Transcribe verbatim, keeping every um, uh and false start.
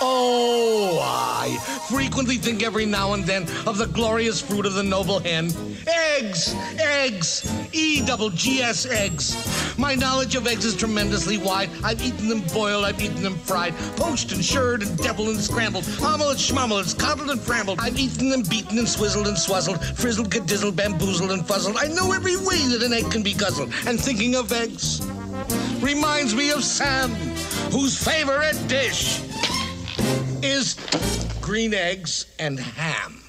Oh, I frequently think every now and then of the glorious fruit of the noble hen. Eggs! Eggs! E double G S eggs. My knowledge of eggs is tremendously wide. I've eaten them boiled, I've eaten them fried, poached and shirred and deviled and scrambled, omelette, schmommelets, coddled and frambled. I've eaten them beaten and swizzled and swazzled, frizzled, cadizzled, bamboozled and fuzzled. I know every way that an egg can be guzzled. And thinking of eggs reminds me of Sam, whose favorite dish is green eggs and ham.